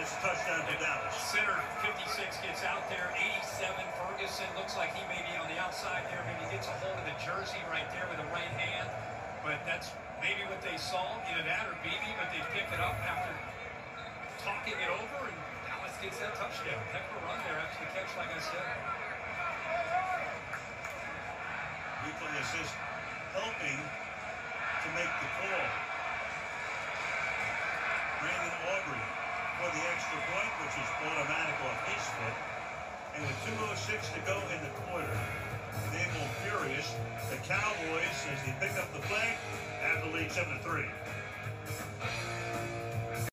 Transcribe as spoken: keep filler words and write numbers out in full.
It's a touchdown to Dallas. Center fifty-six gets out there. eighty-seven, Ferguson looks like he may be on the outside there. Maybe gets a hold of the jersey right there with the right hand. But that's maybe what they saw, either that or Beebe, but they picked it up after talking it over, and Dallas gets that touchdown. Heck of a run there after the catch, like I said. Weekly assist helping to make the call. Brandon Aubrey for the extra point, which is automatic off his foot. And with two oh six to go in the quarter, Naval furious. The Cowboys, as they pick up the flag, have the lead seven to three.